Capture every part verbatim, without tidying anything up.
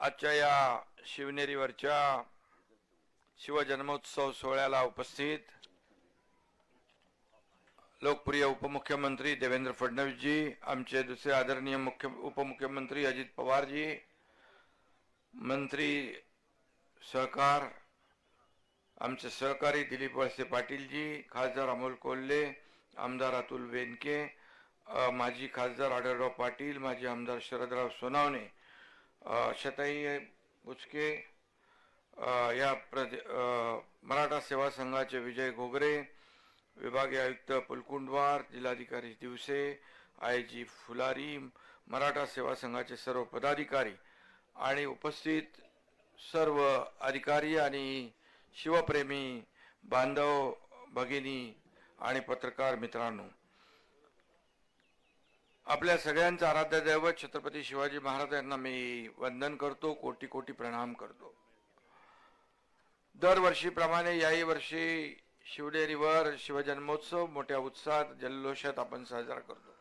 आजच्या या शिवनेरीवरच्या शिवजन्मोत्सव सोहळ्याला उपस्थित लोकप्रिय उपमुख्यमंत्री देवेंद्र फडणवीसजी, आमचे दुसरे आदरणीय मुख्य उपमुख्यमंत्री अजित पवारजी, मंत्री सहकार आमचे सहकारी दिलीप वळसे पाटीलजी, खासदार अमोल कोल्हे, आमदार अतुल बेनके, माजी खासदार आढळराव पाटील, माजी आमदार शरदराव सोनावणे, शताई बुचके, या मराठा सेवा संघाचे विजय घोगरे, विभागीय आयुक्त पुलकुंडवार, जिल्हाधिकारी दिवसे, आय जी फुलारी, मराठा सेवा संघाचे सर्व पदाधिकारी आणि उपस्थित सर्व अधिकारी आणि शिवप्रेमी बांधव भगिनी आणि पत्रकार मित्रांनो, आपल्या सगळ्यांचा आराध्य दैवत छत्रपती शिवाजी महाराज यांना मी वंदन करतो, कोटी कोटी प्रणाम करतो। दरवर्षीप्रमाणे याही वर्षी शिवनेरीवर शिवजन्मोत्सव मोठ्या उत्साहात जल्लोषात आपण साजरा करतो।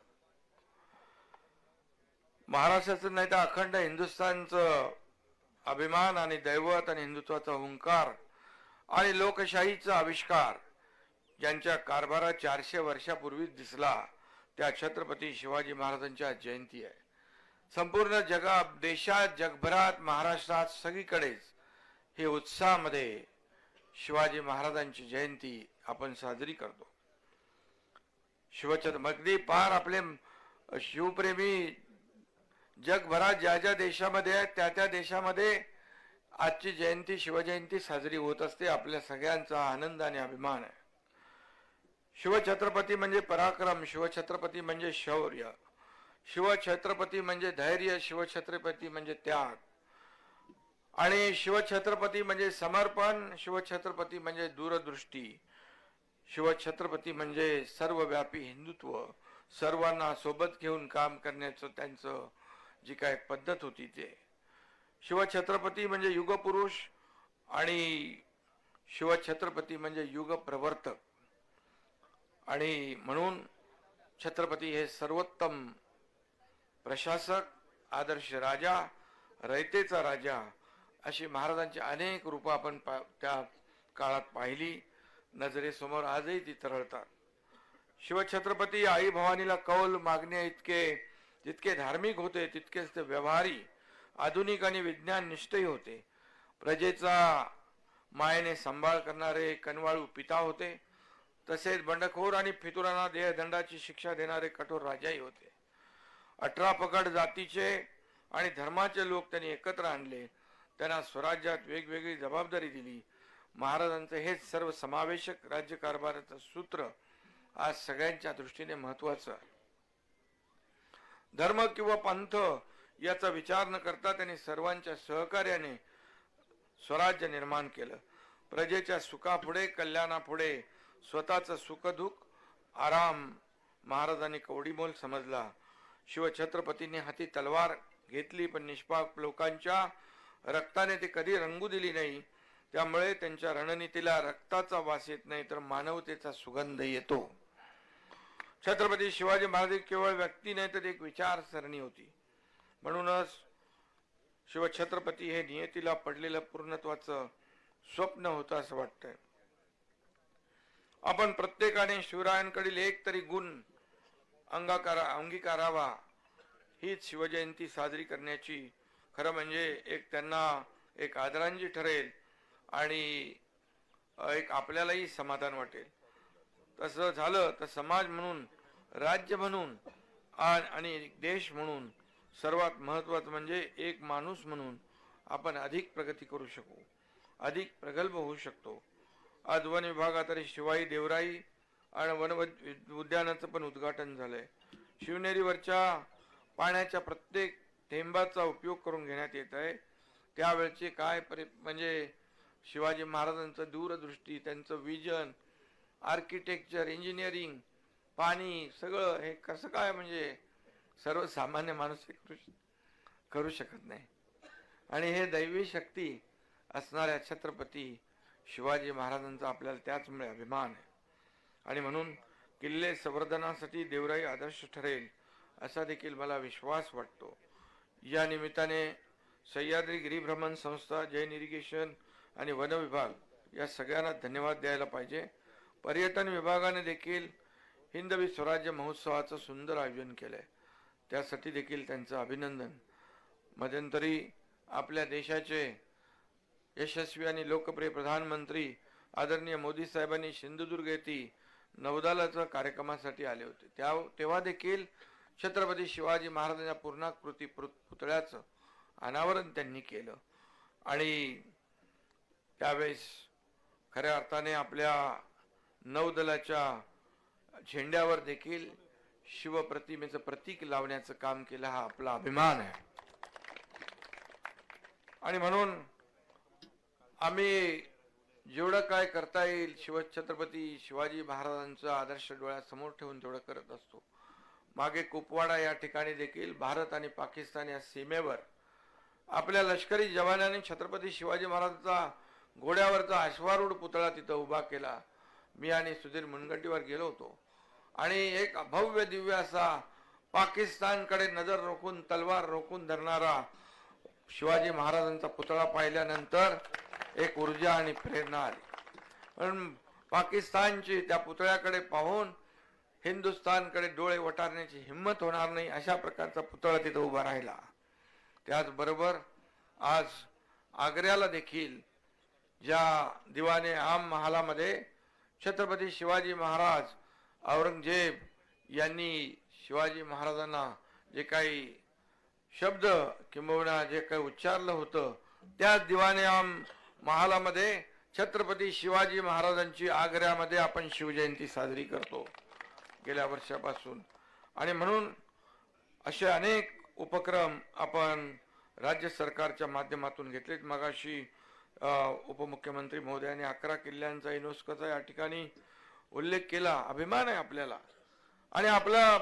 महाराष्ट्राचं नाही तर अखंड हिंदुस्थानचं अभिमान आणि दैवत आणि हिंदुत्वाचा हुंकार आणि लोकशाहीचा आविष्कार ज्यांच्या कारभारात चारशे वर्षापूर्वीच दिसला त्या छत्रपती शिवाजी महाराजांच्या जयंती आहे। संपूर्ण जगात, देशात, जगभरात, महाराष्ट्रात सगळीकडेच हे उत्साहामध्ये शिवाजी महाराजांची जयंती आपण साजरी करतो। शिवछत्रपती पार आपले शिवप्रेमी जगभरात ज्या ज्या देशामध्ये आहेत त्या त्या देशामध्ये आजची जयंती शिवजयंती साजरी होत असते। आपल्या सगळ्यांचा आनंद आणि अभिमान आहे। शिवछत्रपती म्हणजे पराक्रम, शिवछत्रपती म्हणजे शौर्य, शिवछत्रपती म्हणजे धैर्य, शिवछत्रपती म्हणजे त्याग आणि शिवछत्रपती म्हणजे समर्पण, शिवछत्रपती म्हणजे दूरदृष्टी, शिवछत्रपती म्हणजे सर्वव्यापी हिंदुत्व, सर्वांना सोबत घेऊन काम करण्याचं त्यांचं जी काय पद्धत होती ते। शिवछत्रपती म्हणजे युगपुरुष आणि शिवछत्रपती म्हणजे युगप्रवर्तक आणि म्हणून छत्रपती हे सर्वोत्तम प्रशासक, आदर्श राजा, रयतेचा राजा अशी महाराजांची अनेक रूपं आपण त्या काळात पाहिली, नजरेसमोर आजही ती तरळतात। शिवछत्रपती आई भवानीला कौल मागणे इतके जितके धार्मिक होते तितकेच ते व्यवहारी, आधुनिक आणि विज्ञान निष्ठही होते। प्रजेचा मायेने सांभाळ करणारे कनवाळू पिता होते, तसेच बंडखोर आणि फितुरांना देहदंडाची शिक्षा देणारे कठोर राजाही होते। अठरा पगड जातीचे आणि धर्माचे लोक त्यांनी एकत्र आणले, त्यांना स्वराज्यात वेगवेगळी जबाबदारी दिली। महाराजांचं हेच सर्व समावेशक राज्यकारभाराचं सूत्र आज सगळ्यांच्या दृष्टीने महत्त्वाचं आहे। धर्म किंवा पंथ याचा विचार न करता त्यांनी सर्वांच्या सहकार्याने स्वराज्य निर्माण केलं। प्रजेच्या सुखापुढे, कल्याणापुढे स्वतःचं सुखदुःख आराम महाराजांनी कवडीमोल समजला। शिवछत्रपतींनी हाती तलवार घेतली पण निष्पाप लोकांच्या रक्ताने ते कधी रंगू दिली नाही, त्यामुळे त्यांच्या रणनीतीला रक्ताचा वास येत नाही तर मानवतेचा सुगंध येतो। छत्रपती शिवाजी महाराज केवळ व्यक्ती नाही तर एक विचारसरणी होती। म्हणूनच शिवछत्रपती हे नियतीला पडलेलं पूर्णत्वाचं स्वप्न होतं असं वाटतंय। आपण प्रत्येकाने शिवरायांकडील एक तरी गुण अंगीकारा अंगीकारावा हीच शिवजयंती साजरी करण्याची खरं म्हणजे एक त्यांना एक आदरांजली ठरेल आणि एक आपल्यालाही समाधान वाटेल। तसं झालं तर समाज म्हणून, राज्य म्हणून आणि देश म्हणून सर्वात महत्त्वाचं म्हणजे एक माणूस म्हणून आपण अधिक प्रगती करू शकू, अधिक प्रगल्भ होऊ शकतो। आज वन विभागातरी शिवाई देवराई आणि वन उद्यानाचं पण उद्घाटन झालंय। शिवनेरीवरच्या पाण्याच्या प्रत्येक थेंबाचा उपयोग करून घेण्यात येत आहे। त्यावेळचे काय परि म्हणजे शिवाजी महाराजांचं दूरदृष्टी, त्यांचं विजन, आर्किटेक्चर, इंजिनिअरिंग, पाणी सगळं हे कसं काय म्हणजे सर्वसामान्य माणूस करू शकत नाही। आणि हे दैवी शक्ती असणाऱ्या छत्रपती शिवाजी महाराजांचा आपल्याला त्याचमुळे अभिमान आहे आणि म्हणून किल्ले संवर्धनासाठी देवराई आदर्श ठरेल असा देखील मला विश्वास वाटतो। या निमित्ताने सह्याद्री गिरिभ्रमण संस्था, जैन इरिगेशन आणि वन विभाग या सगळ्यांना धन्यवाद द्यायला पाहिजे. पर्यटन विभागाने देखील हिंदवी स्वराज्य महोत्सवाचं सुंदर आयोजन केलंय, त्यासाठी देखील त्यांचं अभिनंदन. मध्यंतरी आपल्या देशाचे यशस्वी आणि लोकप्रिय प्रधानमंत्री आदरणीय मोदी साहेबांनी सिंधुदुर्ग येथे नौदलाच्या कार्यक्रमासाठी आले होते. त्या तेव्हा देखील छत्रपती शिवाजी महाराजांच्या पूर्णाकृती पुतळ्याचं अनावरण त्यांनी केलं आणि त्यावेळेस खऱ्या अर्थाने आपल्या नौदलाच्या झेंड्यावर देखील शिवप्रतिमेचं प्रतीक लावण्याचं काम केलं. हा आपला अभिमान आहे आणि म्हणून आम्ही जेवढं काय करता येईल शिवछत्रपती शिवाजी महाराजांचा आदर्श डोळ्यासमोर ठेवून तेवढं करत असतो. मागे कुपवाडा या ठिकाणी देखील भारत आणि पाकिस्तान या सीमेवर आपल्या लष्करी जवानांनी छत्रपती शिवाजी महाराजांचा घोड्यावरचा अश्वारूढ पुतळा तिथं उभा केला. मी आणि सुधीर मुनगंटीवार गेलो होतो आणि एक भव्य दिव्य असा पाकिस्तानकडे नजर रोखून तलवार रोखून धरणारा शिवाजी महाराजांचा पुतळा पाहिल्यानंतर एक ऊर्जा आणि प्रेरणा आली. पण पाकिस्तानची त्या पुतळ्याकडे पाहून हिंदुस्थानकडे डोळे वटारण्याची हिंमत होणार नाही अशा प्रकारचा पुतळा तिथे उभा राहिला. त्याचबरोबर आज आग्र्याला देखील ज्या दिवाने आम महालामध्ये छत्रपती शिवाजी महाराज औरंगजेब यांनी शिवाजी महाराजांना जे काही शब्द किंबहुना जे काही उच्चारलं होतं त्याच दिवाने आम महालामध्ये छत्रपती शिवाजी महाराजांची आग्र्यामध्ये आपण शिवजयंती साजरी करतो गेल्या वर्षापासून. आणि म्हणून असे अनेक उपक्रम आपण राज्य सरकारच्या माध्यमातून घेतलेत. मगाशी उपमुख्यमंत्री महोदयांनी अकरा किल्ल्यांचा युनेस्कोचा या ठिकाणी उल्लेख केला. अभिमान आहे आपल्याला आणि आपला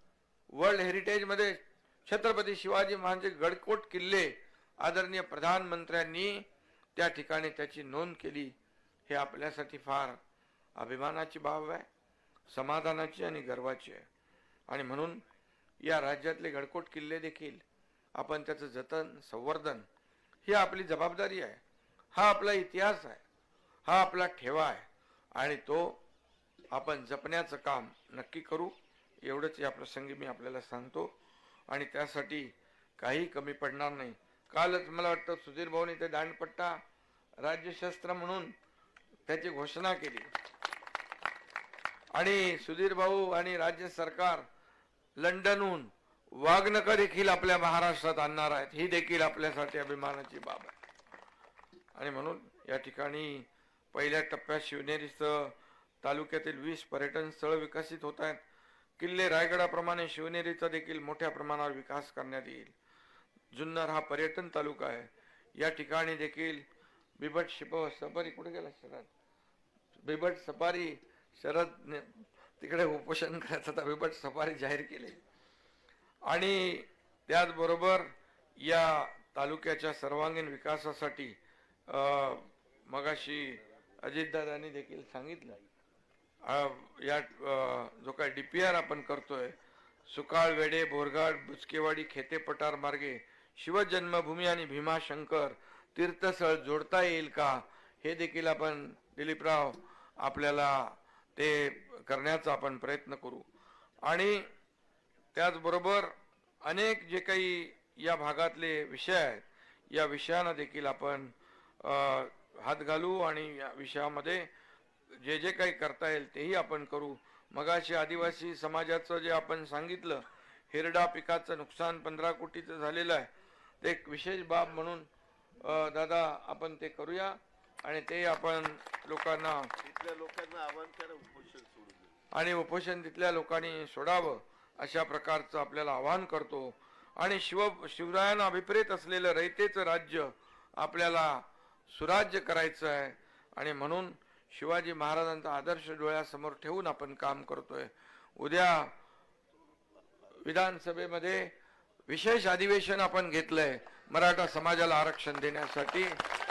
वर्ल्ड हेरिटेज मध्ये छत्रपती शिवाजी महाराजांचे गडकोट किल्ले आदरणीय प्रधानमंत्र्यांनी त्या ठिकाणी त्याची नोंद केली. हे आपल्यासाठी फार अभिमानाची बाब आहे, समाधानाची आणि गर्वाची आहे. आणि म्हणून या राज्यातले गडकोट किल्ले देखील आपण त्याचं जतन संवर्धन ही आपली जबाबदारी आहे. हा आपला इतिहास आहे, हा आपला ठेवा आहे आणि तो आपण जपण्याचं काम नक्की करू एवढंच या प्रसंगी मी आपल्याला सांगतो. आणि त्यासाठी काही कमी पडणार नाही. कालच मला वाटतं सुधीर भाऊने ते दांडपट्टा राज्यशस्त्र म्हणून त्याची घोषणा केली आणि सुधीर भाऊ आणि राज्य सरकार लंडनहून वाघनखं देखील आपल्या महाराष्ट्रात आणणार आहेत. ही देखील आपल्यासाठी अभिमानाची बाब आहे. आणि म्हणून या ठिकाणी पहिल्या टप्प्यात शिवनेरीचं तालुक्यातील वीस पर्यटन स्थळ विकसित होत आहेत. किल्ले रायगडाप्रमाणे शिवनेरीचा देखील मोठ्या प्रमाणावर विकास करण्यात येईल. जुन्नर हा पर्यटन तालुका आहे. या ठिकाणी देखील बिबट शिप सफारी कुठे गेला शरद बिबट सफारी शरद तिकडे उपोषण करायचं तर बिबट सफारी जाहीर केले. आणि त्याचबरोबर या तालुक्याच्या सर्वांगीण विकासासाठी मगाशी अजितदादांनी देखील सांगितलं या जो काय डीपीआर आपण करतोय सुकाळ वेडे बोरघाट बुचकेवाडी खेते पठार मार्गे शिवजन्मभूमी आणि भीमाशंकर तीर्थस्थळ जोडता येईल का हे देखील आपण दिलीपराव आपल्याला ते करण्याचा आपण प्रयत्न करू. आणि त्याचबरोबर अनेक जे काही या भागातले विषय आहेत या विषयांना देखील आपण हात घालू आणि या विषयामध्ये जे जे काही करता येईल तेही आपण करू. मगाशी आदिवासी समाजाचं जे आपण सांगितलं हिरडा पिकाचं नुकसान पंधरा कोटीचं झालेलं आहे ते एक विशेष बाब म्हणून दादा आपण ते करूया आणि ते आपण लोकांना तिथल्या लोकांना आवाहन करा उपोषण सोडून आणि उपोषण तिथल्या लोकांनी सोडावं अशा प्रकारचं आपल्याला आवाहन करतो. आणि शिव शिवरायांना अभिप्रेत असलेलं रयतेचं राज्य आपल्याला सुराज्य करायचं आहे आणि म्हणून शिवाजी महाराजांचा आदर्श डोळ्यासमोर ठेवून आपण काम करतोय. उद्या विधानसभेमध्ये विशेष अधिवेशन आपण घेतलंय मराठा समाजाला आरक्षण देण्यासाठी.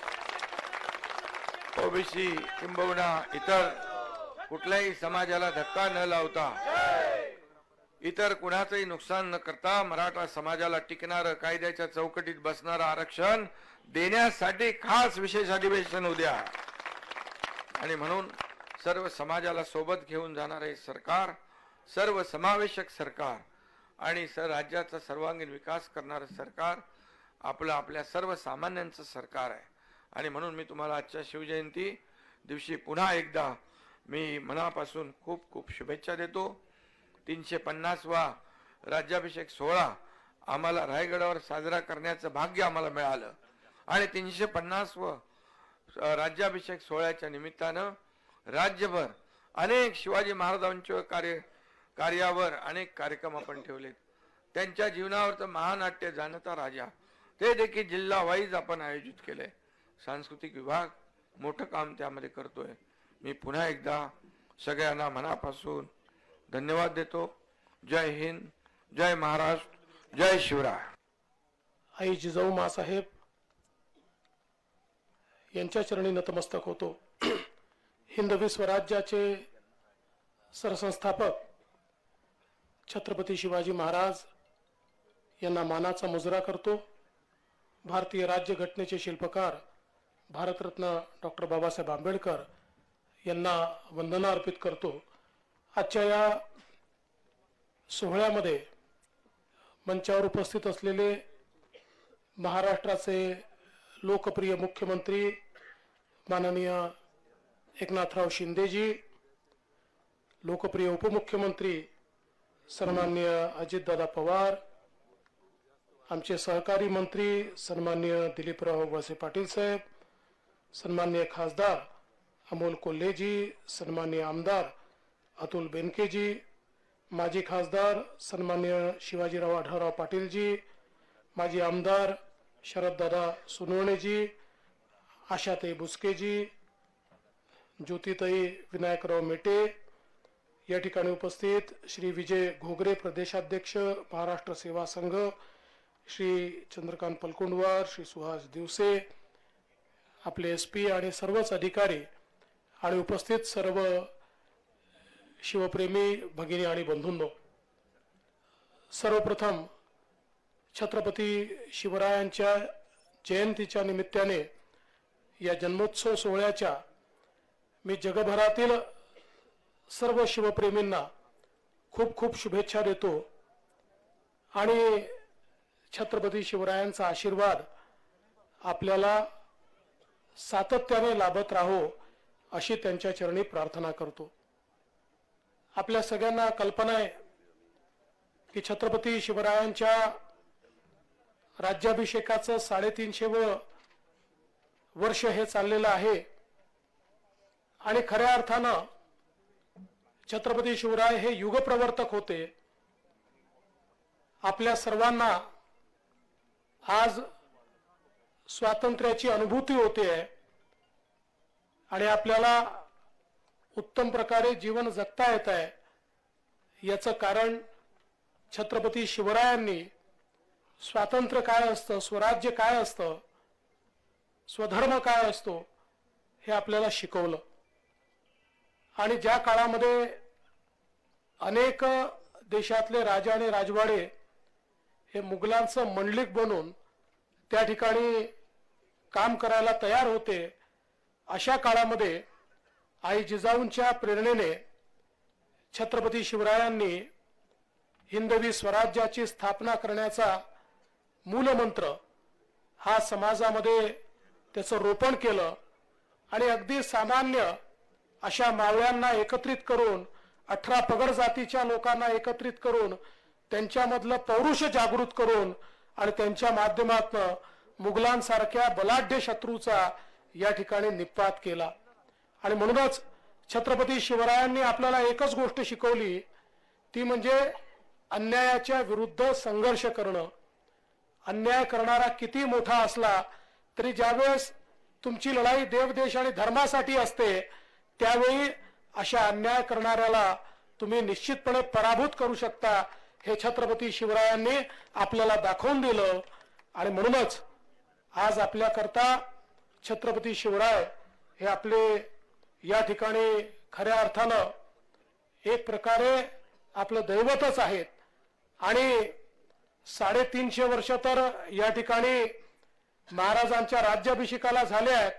ओबीसी किंबहुना इतर कुठल्याही समाजाला धक्का न लावता इतर कुणाचंही नुकसान न करता मराठा समाजाला टिकणारं कायद्याच्या चौकटीत बसणारं आरक्षण देण्यासाठी खास विशेष अधिवेशन उद्या आणि म्हणून सर्व समाजाला सोबत घेऊन जाणारे सरकार, सर्व समावेशक सरकार आणि सर राज्याचा सर्वांगीण विकास करणारं सरकार आपलं आपल्या सर्वसामान्यांचं सरकार आहे. आणि म्हणून मी तुम्हाला आजच्या शिवजयंती दिवशी पुन्हा एकदा मी मनापासून खूप खूप शुभेच्छा देतो. तीनशे पन्नासवा राज्याभिषेक सोहळा आम्हाला रायगडावर साजरा करण्याचं भाग्य आम्हाला मिळालं आणि तीनशे पन्नासवं राज्याभिषेक सोहळ्याच्या निमित्तानं राज्यभर अनेक शिवाजी महाराजांच्या कार्य कार्यावर अनेक कार्यक्रम आपण ठेवलेत. त्यांच्या जीवनावरचं महानाट्य जाणता राजा ते देखील जिल्हा वाईज आपण आयोजित केले. सांस्कृतिक विभाग मोठं काम त्यामध्ये करतोय. मी पुन्हा एकदा सगळ्यांना मनापासून धन्यवाद देतो. जय हिंद, जय महाराष्ट्र, जय शिवराय. आई जिजाऊ मासाहेब यांच्या चरणी नतमस्तक होतो. हिंदवी स्वराज्याचे सरसंस्थापक छत्रपती शिवाजी महाराज यांना मानाचा मुजरा करतो. भारतीय राज्यघटनेचे शिल्पकार भारतरत्न डॉक्टर बाबासाहेब आंबेडकर यांना वंदना अर्पित करतो. आजच्या या सोहळ्यामध्ये मंचावर उपस्थित असलेले महाराष्ट्राचे लोकप्रिय मुख्यमंत्री माननीय एकनाथराव शिंदेजी, लोकप्रिय उपमुख्यमंत्री सन्माननीय अजितदादा पवार, आमचे सहकारी मंत्री सन्माननीय दिलीपराव वळसे पाटील साहेब, सन्माननीय खासदार अमोल कोल्हेजी, सन्माननीय आमदार अतुल बेनकेजी, माजी खासदार सन्माननीय शिवाजीराव आढळराव पाटीलजी, माजी आमदार शरददादा सोनवणेजी, आशाताई बुसकेजी, ज्योतिताई विनायकराव मेटे, या ठिकाणी उपस्थित श्री विजय घोगरे प्रदेशाध्यक्ष महाराष्ट्र सेवा संघ, श्री चंद्रकांत पलकुंडवार, श्री सुहास दिवसे, आपले एस पी आणि सर्वच अधिकारी आणि उपस्थित सर्व शिवप्रेमी भगिनी आणि बंधूंनो, सर्वप्रथम छत्रपती शिवरायांच्या जयंतीच्या निमित्ताने या जन्मोत्सव सोहळ्याच्या मी जगभरातील सर्व शिवप्रेमींना खूप खूप शुभेच्छा देतो आणि छत्रपती शिवरायांचा आशीर्वाद आपल्याला सातत्याने लाभत राहो अशी त्यांच्या चरणी प्रार्थना करतो. आपल्या सगळ्यांना कल्पना आहे की छत्रपती शिवरायांच्या राज्याभिषेकाचं साडेतीनशेवं वर्ष हे चाललेलं आहे आणि खऱ्या अर्थानं छत्रपती शिवराय हे युगप्रवर्तक होते. आपल्या सर्वांना आज स्वातंत्र्याची अनुभूती होते आणि आपल्याला उत्तम प्रकारे जीवन जगता येत आहे. याचं कारण छत्रपती शिवरायांनी स्वातंत्र्य काय असतं, स्वराज्य काय असतं, स्वधर्म काय असतो हे आपल्याला शिकवलं. आणि ज्या काळामध्ये अनेक देशातले राजा आणि राजवाडे हे मुघलांचं मंडलिक बनून त्या ठिकाणी काम करायला तयार होते, अशा काळामध्ये आई जिजाऊंच्या प्रेरणेने छत्रपती शिवरायांनी हिंदवी स्वराज्याची स्थापना करण्याचा मूलमंत्र हा समाजामध्ये त्याचं रोपण केलं आणि अगदी सामान्य अशा मावळ्यांना एकत्रित करून, अठरा पगड जातीच्या लोकांना एकत्रित करून त्यांच्यामधलं पौरुष जागृत करून आणि त्यांच्या माध्यमातून मुघलांसारख्या बलाढ्य शत्रूचा या ठिकाणी निपात केला. आणि म्हणूनच छत्रपती शिवरायांनी आपल्याला एकच गोष्ट शिकवली, ती म्हणजे अन्यायाच्या विरुद्ध संघर्ष करणं. अन्याय करणारा किती मोठा असला तरी ज्यावेळेस तुमची लढाई देवदेश आणि धर्मासाठी असते त्यावेळी अशा अन्याय करणाऱ्याला तुम्ही निश्चितपणे पराभूत करू शकता, हे छत्रपती शिवरायांनी आपल्याला दाखवून दिलं. आणि म्हणूनच आज आपल्या करता छत्रपती शिवराय हे आपले या ठिकाणी खऱ्या अर्थानं एक प्रकारे आपलं दैवतच आहेत आणि साडेतीनशे वर्ष तर या ठिकाणी महाराजांच्या राज्याभिषेकाला झाले आहेत.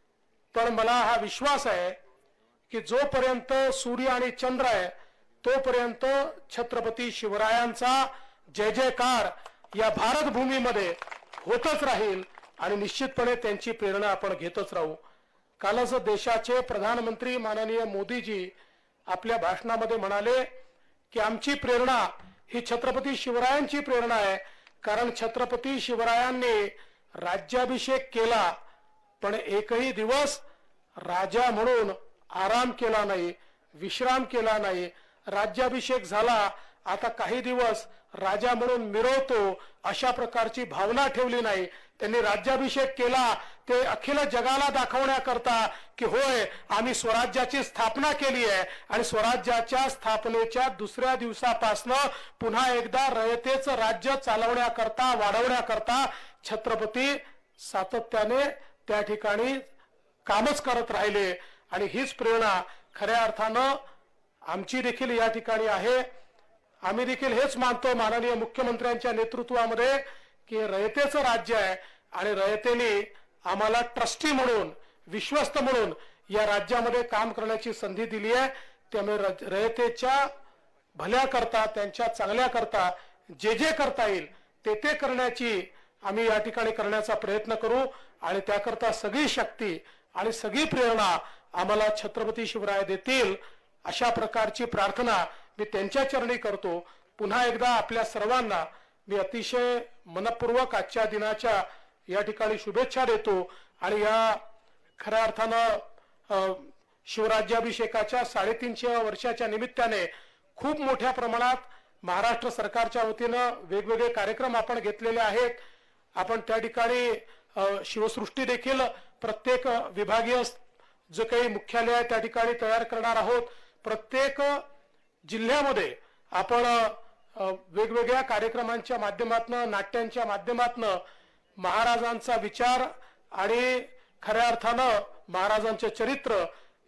पण मला हा विश्वास आहे की जोपर्यंत सूर्य आणि चंद्र आहे तोपर्यंत छत्रपती शिवरायांचा जय जयकार या भारत भूमीमध्ये होतच राहील आणि निश्चितपणे त्यांची प्रेरणा आपण घेतच राहू. कालच देशाचे प्रधानमंत्री माननीय मोदीजी आपल्या भाषणामध्ये म्हणाले की आमची प्रेरणा ही छत्रपती शिवरायांची प्रेरणा आहे, कारण छत्रपती शिवरायांनी राज्याभिषेक केला पण एकही दिवस राजा म्हणून आराम केला नाही, विश्राम केला नाही. राज्याभिषेक झाला, आता काही दिवस राजा म्हणून मिरवतो अशा प्रकारची भावना ठेवली नाही. त्यांनी राज्याभिषेक केला ते अखिल जगाला दाखवण्याकरता की होय आम्ही स्वराज्याची स्थापना केली आहे आणि स्वराज्याच्या स्थापनेच्या दुसऱ्या दिवसापासनं पुन्हा एकदा रयतेचं राज्य चालवण्याकरता वाढवण्याकरता छत्रपती सातत्याने त्या ठिकाणी कामच करत राहिले आणि हीच प्रेरणा खऱ्या अर्थानं आमची देखील या ठिकाणी आहे. आम्ही देखील हेच मानतो माननीय मुख्यमंत्र्यांच्या नेतृत्वामध्ये की रयतेचं राज्य आहे आणि रयतेने आम्हाला ट्रस्टी म्हणून विश्वस्त म्हणून या राज्यामध्ये काम करण्याची संधी दिली आहे. त्यामुळे रयतेच्या भल्या करता त्यांच्या चांगल्या करता जे जे करता येईल ते ते करण्याची आम्ही या ठिकाणी करण्याचा प्रयत्न करू आणि त्याकरता सगळी शक्ती आणि सगळी प्रेरणा आम्हाला छत्रपती शिवराय देतील अशा प्रकारची प्रार्थना मी त्यांच्या चरणी करतो. पुन्हा एकदा आपल्या सर्वांना मी अतिशय मनपूर्वक आजच्या दिनाच्या या ठिकाणी शुभेच्छा देतो आणि या खऱ्या अर्थानं शिवराज्याभिषेकाच्या साडेतीनशे वर्षाच्या निमित्ताने खूप मोठ्या प्रमाणात महाराष्ट्र सरकारच्या वतीनं वेगवेगळे कार्यक्रम आपण घेतलेले आहेत. आपण त्या ठिकाणी शिवसृष्टी देखील प्रत्येक विभागीय जे काही मुख्यालय आहे त्या ठिकाणी तयार करणार आहोत. प्रत्येक जिल्ह्यामध्ये आपण वेगवेगळ्या कार्यक्रमांच्या माध्यमातून नाट्यांच्या माध्यमातून महाराजांचा विचार आणि खऱ्या अर्थानं महाराजांचे चरित्र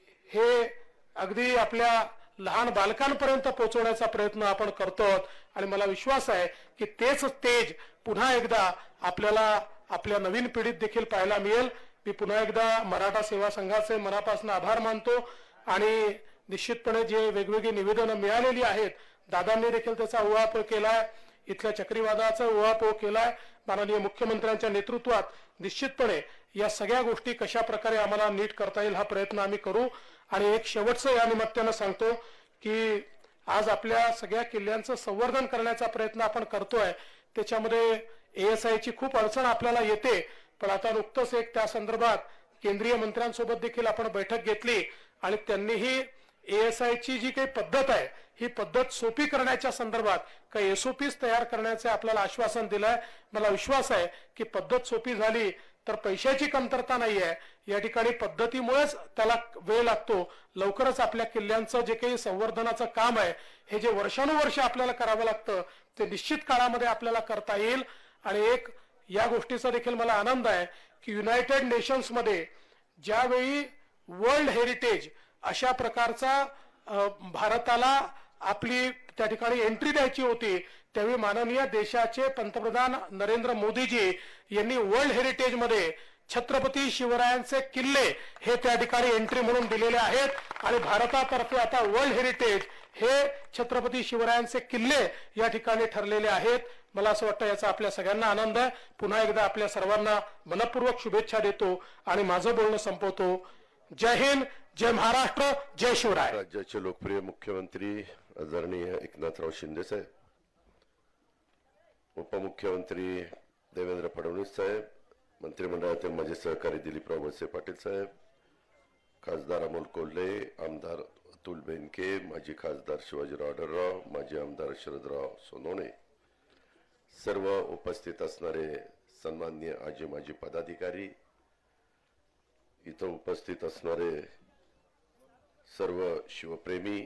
हे अगदी आपल्या लहान बालकांपर्यंत पोहोचवण्याचा प्रयत्न आपण करतो आणि मला विश्वास आहे की तेच तेज पुन्हा एकदा आपल्याला आपल्या नवीन पिढीत देखील पाहायला मिळेल. मी पुन्हा एकदा मराठा सेवा संघाचे मनापासून आभार मानतो आणि निश्चितपणे जे वेगवेगळी निवेदनं मिळालेली आहेत दादांनी देखील त्याचा उहापोह केलाय, इथल्या चक्रीवादाचा उहापोह केलाय. माननीय मुख्यमंत्र्यांच्या नेतृत्वात निश्चितपणे या सगळ्या गोष्टी कशा प्रकारे आम्हाला नीट करता येईल हा प्रयत्न आम्ही करू. आणि एक शेवटचं या निमित्तानं सांगतो की आज आपल्या सगळ्या किल्ल्यांचं संवर्धन करण्याचा प्रयत्न आपण करतोय. त्याच्यामध्ये एएसआय ची खूप अडचण आपल्याला येते, पण आता नुकतंच एक त्या संदर्भात केंद्रीय मंत्र्यांसोबत देखील आपण बैठक घेतली आणि त्यांनीही एएसआय ची जी काही पद्धत आहे ही पद्धत सोपी करण्याच्या संदर्भात काही एसओपीज तयार करण्याचे आपल्याला आश्वासन दिलंय. मला विश्वास आहे की पद्धत सोपी झाली तर पैशाची कमतरता नाही आहे. या ठिकाणी पद्धतीमुळेच त्याला वेळ लागतो. लवकरच आपल्या किल्ल्यांचं जे काही संवर्धनाचं काम आहे हे जे वर्षानुवर्ष आपल्याला करावं लागतं ते निश्चित काळामध्ये आपल्याला करता येईल. आणि एक या गोष्टीचा देखील मला आनंद आहे की युनायटेड नेशन्स मध्ये ज्यावेळी वर्ल्ड हेरिटेज अशा प्रकारचा भारताला आपली त्या ठिकाणी एंट्री द्यायची होती त्यावेळी माननीय देशाचे पंतप्रधान नरेंद्र मोदीजी यांनी वर्ल्ड हेरिटेज मध्ये छत्रपती शिवरायांचे किल्ले हे त्या ठिकाणी एंट्री म्हणून दिलेले आहेत आणि भारतातर्फे आता वर्ल्ड हेरिटेज हे छत्रपती शिवरायांचे किल्ले या ठिकाणी ठरलेले आहेत. मला असं वाटतं याचा आपल्या सगळ्यांना आनंद आहे. पुन्हा एकदा आपल्या सर्वांना मनपूर्वक शुभेच्छा देतो आणि माझं बोलणं संपवतो. जय हिंद, जय महाराष्ट्र, जय शिवराय. राज्याचे लोकप्रिय मुख्यमंत्री आदरणीय एकनाथराव शिंदे साहेब, उपमुख्यमंत्री देवेंद्र फडणवीस साहेब, मंत्रिमंडळातील माझे सहकारी दिलीपराव वळसे पाटील साहेब, खासदार अमोल कोल्हे, आमदार अतुल बेनके, माजी खासदार शिवाजीराव आढळराव, माजी आमदार शरदराव सोनवणे, सर्व उपस्थित असणारे सन्माननीय आजी माजी पदाधिकारी, इथं उपस्थित असणारे सर्व शिवप्रेमी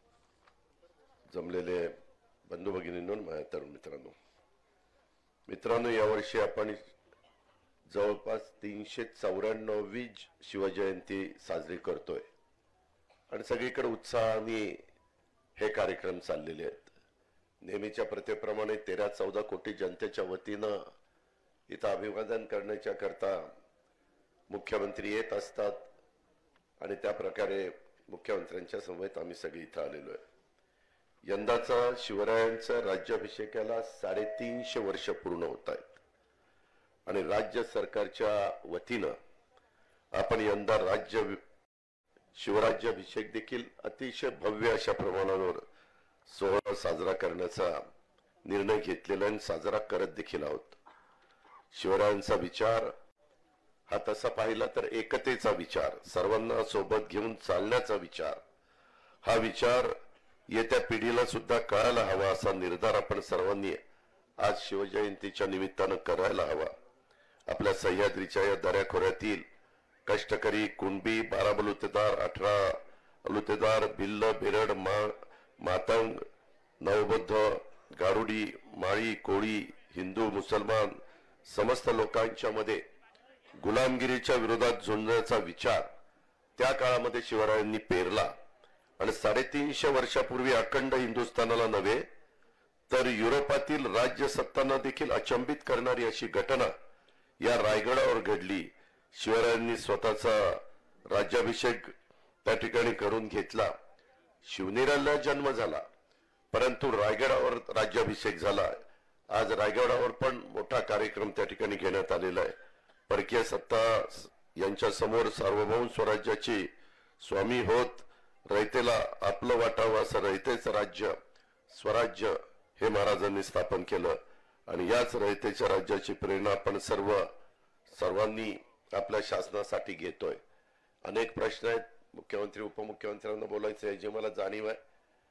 जमलेले बंधू भगिनींनो, माझ्या तरुण मित्रांनो मित्रांनो यावर्षी आपण जवळपास तीनशे चौऱ्याण्णवी शिवजयंती साजरी करतोय आणि सगळीकडे उत्साहाने हे कार्यक्रम चाललेले आहेत. नेहमीच्या प्रथेप्रमाणे तेरा चौदा कोटी जनतेच्या वतीनं इथं अभिवादन करण्याच्या करता मुख्यमंत्री येत असतात आणि त्या प्रकारे मुख्यमंत्र्यांच्या समवेत आम्ही सगळे इथं आलेलो आहे. यंदाचा शिवरायांचा राज्याभिषेकाला साडेतीनशे वर्ष पूर्ण होत आहेत आणि राज्य सरकारच्या वतीनं आपण यंदा राज्य शिवराज्याभिषेक देखील अतिशय भव्य अशा प्रमाणावर सोहळा साजरा करण्याचा निर्णय घेतलेला आणि साजरा करत देखील आहोत. शिवरायांचा विचार हा तसा पाहिला तर एकतेचा विचार, सर्वांना सोबत घेऊन चालण्याचा विचार, हा विचार येत्या पिढीला सुद्धा कळायला हवा असा निर्धार आपण सर्वांनी आज शिवजयंतीच्या निमित्तानं करायला हवा. आपल्या सह्याद्रीच्या या दऱ्याखोऱ्यातील कष्टकरी, कुणबी, बारा बलुतेदार, अठरा बलुतेदार, भिल्ल, बेरड, मा मातंग, नवबौद्ध, गारुडी, माळी, कोळी, हिंदू, मुसलमान समस्त लोकांच्या मध्ये गुलामगिरीच्या विरोधात झुंजण्याचा विचार त्या काळामध्ये शिवरायांनी पेरला आणि साडेतीनशे वर्षापूर्वी अखंड हिंदुस्थानाला नव्हे तर युरोपातील राज्य सत्तांना देखील अचंबित करणारी अशी घटना या रायगडावर घडली. शिवरायांनी स्वतःचा राज्याभिषेक त्या ठिकाणी करून घेतला. शिवनेरीला जन्म झाला परंतु रायगडावर राज्याभिषेक झाला. आज रायगडावर पण मोठा कार्यक्रम त्या ठिकाणी घेण्यात आलेला आहे. परकीय सत्ता यांच्या समोर सार्वभौम स्वराज्याची स्वामी होत रयतेला आपलं वाटावं असं रयतेचं राज्य स्वराज्य हे महाराजांनी स्थापन केलं आणि याच रयतेच्या राज्याची प्रेरणा आपण सर्व सर्वांनी आपल्या शासनासाठी घेतोय. अनेक प्रश्न आहेत. मुख्यमंत्री उपमुख्यमंत्र्यांना बोलायचं आहे जे मला जाणीव आहे.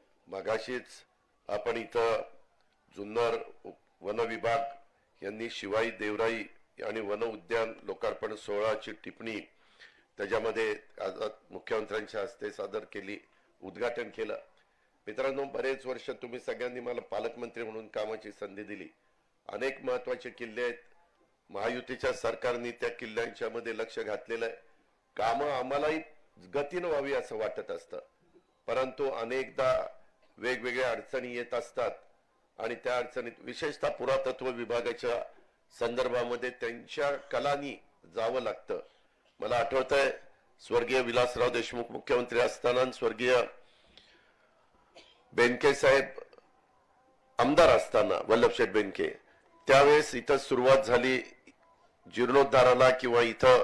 मगाशीच आपण इथं जुन्नर वन विभाग यांनी शिवाई देवराई आणि वन उद्यान लोकार्पण सोहळ्याची टिप्पणी त्याच्यामध्ये आज मुख्यमंत्र्यांच्या हस्ते सादर केली, उद्घाटन केलं. मित्रांनो, बरेच वर्ष तुम्ही सगळ्यांनी मला पालकमंत्री म्हणून कामाची संधी दिली. अनेक महत्वाचे किल्ले आहेत. महायुतीच्या सरकारने त्या किल्ल्यांच्या मध्ये लक्ष घातलेलं आहे. कामं आम्हालाही गतीनं व्हावी असं वाटत असतं परंतु अनेकदा वेगवेगळ्या अडचणी येत असतात आणि त्या अडचणीत विशेषतः पुरातत्व विभागाच्या संदर्भामध्ये त्यांच्या कलानी जावं लागतं. मला आठवतंय स्वर्गीय विलासराव देशमुख मुख्यमंत्री असताना स्वर्गीय बेनके साहेब आमदार असताना वल्लभशेठ बेनके त्यावेळेस इथं सुरुवात झाली जीर्णोद्धाराला किंवा इथं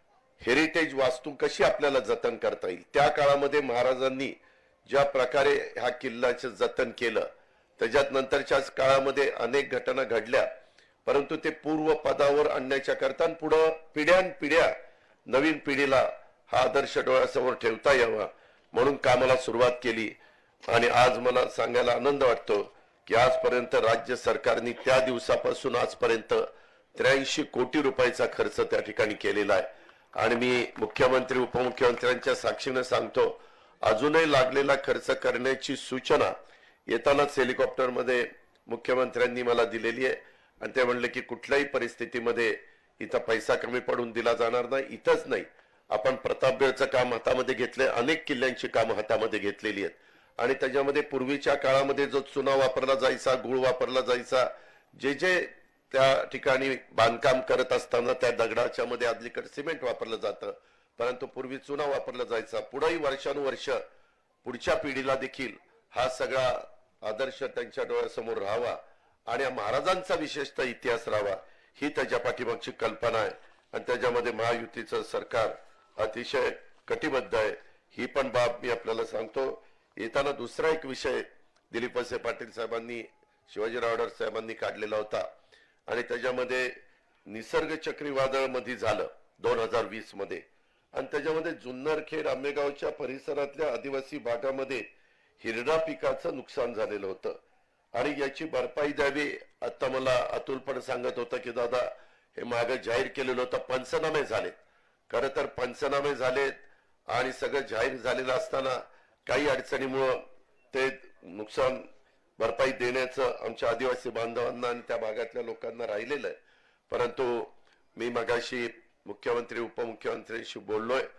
हेरिटेज वास्तू कशी आपल्याला जतन करता येईल. त्या काळामध्ये महाराजांनी ज्या प्रकारे हा किल्ल्याचं जतन केलं त्याच्यात नंतरच्याच काळामध्ये अनेक घटना घडल्या परंतु ते पूर्व पदावर आणण्याच्या करता पुढे पिढ्यान पिढ्या नवीन पिढीला हा आदर्श डोळ्यासमोर ठेवता यावा म्हणून कामाला सुरुवात केली. आणि आज मला सांगायला आनंद वाटतो की आजपर्यंत राज्य सरकारने त्या दिवसापासून आजपर्यंत त्र्याऐंशी कोटी रुपयाचा खर्च त्या ठिकाणी केलेला आहे. आणि मी मुख्यमंत्री उपमुख्यमंत्र्यांच्या साक्षीने सांगतो अजूनही लागलेला खर्च करण्याची सूचना येतानाच हेलिकॉप्टर मध्ये मुख्यमंत्र्यांनी मला दिलेली आहे आणि ते म्हणले की कुठल्याही परिस्थितीमध्ये इथं पैसा कमी पडून दिला जाणार नाही. इथंच नाही, आपण प्रतापगडचं काम हातामध्ये घेतले, अनेक किल्ल्यांची कामं हातामध्ये घेतलेली आहेत आणि त्याच्यामध्ये पूर्वीच्या काळामध्ये जो चुना वापरला जायचा, गुळ वापरला जायचा, जे जे त्या ठिकाणी बांधकाम करत असताना त्या दगडाच्या मध्ये आदलीकडे सिमेंट वापरलं जातं परंतु पूर्वी चुना वापरला जायचा. पुढेही वर्षानुवर्ष पुढच्या पिढीला देखील हा सगळा आदर्श त्यांच्या डोळ्यासमोर राहावा आणि महाराजांचा विशेषतः इतिहास राहावा ही त्याच्या पाठीमागची कल्पना आहे आणि त्याच्यामध्ये महायुतीचं सरकार अतिशय कटिबद्ध आहे. ही पण बाब मी आपल्याला सांगतो. येताना दुसरा एक विषय दिलीप वळसे पाटील साहेबांनी शिवाजीराव आढळ साहेबांनी काढलेला होता आणि त्याच्यामध्ये निसर्ग चक्रीवादळ मध्ये झालं दोन हजार वीस मध्ये आणि त्याच्यामध्ये जुन्नरखेड आंबेगावच्या परिसरातल्या आदिवासी भागामध्ये हिरडा पिकाचं नुकसान झालेलं होतं आणि याची भरपाई द्यावी. आता मला अतुल पण सांगत होता की दादा हे मागे जाहीर केलेलं होतं, पंचनामे झालेत. खरं तर पंचनामे झालेत आणि सगळं जाहीर झालेलं असताना काही अडचणीमुळं ते नुकसान भरपाई देण्याचं आमच्या आदिवासी बांधवांना आणि त्या भागातल्या लोकांना राहिलेलं आहे. परंतु मी मगाशी मुख्यमंत्री उपमुख्यमंत्र्यांशी बोललोय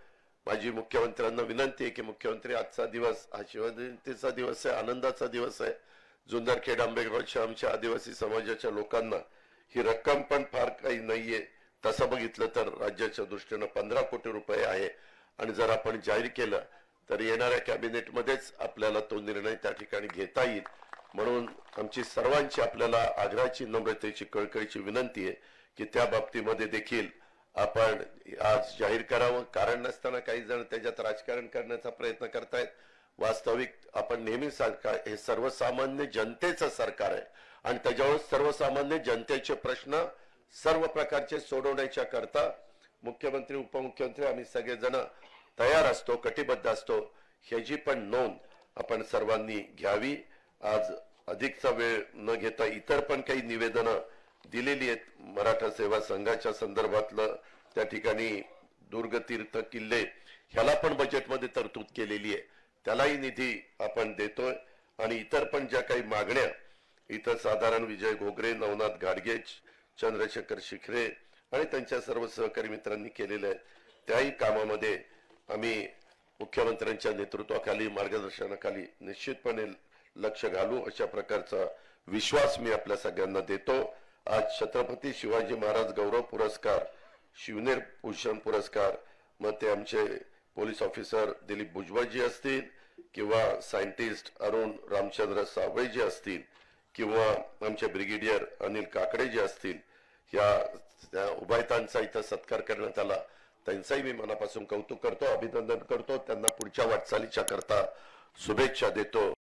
माझी मुख्यमंत्र्यांना विनंती आहे की मुख्यमंत्री आजचा दिवस हा शिवजयंतीचा दिवस आहे, आनंदाचा दिवस आहे. जुन्नरखेड आंबेगावच्या आमच्या आदिवासी समाजाच्या लोकांना ही रक्कम पण फार काही नाहीये. तसं बघितलं तर राज्याच्या दृष्टीनं पंधरा कोटी रुपये आहे आणि जर आपण जाहीर केलं तर येणाऱ्या कॅबिनेटमध्येच आपल्याला तो निर्णय त्या ठिकाणी घेता येईल. म्हणून आमची सर्वांची आपल्याला आग्रहाची, नम्रतेची, कळकळीची विनंती आहे की त्या बाबतीमध्ये देखील आपण आज जाहीर करावं. कारण नसताना काही जण त्याच्यात राजकारण करण्याचा प्रयत्न करतायत. वास्तविक आपण नेहमी सरकार हे सर्वसामान्य जनतेचं सरकार आहे आणि त्याच्यावर सर्वसामान्य जनतेचे प्रश्न सर्व प्रकारचे सोडवण्याच्या करता मुख्यमंत्री, उपमुख्यमंत्री आम्ही सगळेजण तयार असतो, कटिबद्ध असतो. ह्याची पण नोंद आपण सर्वांनी घ्यावी. आज अधिकचा वेळ न घेता इतर पण काही निवेदनं दिलेली आहेत. मराठा सेवा संघाच्या संदर्भातलं त्या ठिकाणी दुर्गतीर्थ किल्ले ह्याला पण बजेटमध्ये तरतूद केलेली आहे, त्यालाही निधी आपण देतोय. आणि इतर पण ज्या काही मागण्या इथं साधारण विजय घोगरे, नवनाथ घाडगे, चंद्रशेखर शिखरे आणि त्यांच्या सर्व सहकारी मित्रांनी केलेल्या आहेत, त्याही कामामध्ये आम्ही मुख्यमंत्र्यांच्या नेतृत्वाखाली, मार्गदर्शनाखाली निश्चितपणे लक्ष घालू अशा प्रकारचा विश्वास मी आपल्या सगळ्यांना देतो. आज छत्रपती शिवाजी महाराज गौरव पुरस्कार, शिवनेर भूषण पुरस्कार, मग ते आमचे पोलीस ऑफिसर दिलीप भुजबळजी असतील किंवा सायंटिस्ट अरुण रामचंद्र सावळेजी असतील किंवा आमचे ब्रिगेडियर अनिल काकडे जे असतील, या उभयतांचा इथं सत्कार करण्यात आला, त्यांचाही मी मनापासून कौतुक करतो, अभिनंदन करतो. त्यांना पुढच्या वाटचालीच्या करता शुभेच्छा देतो.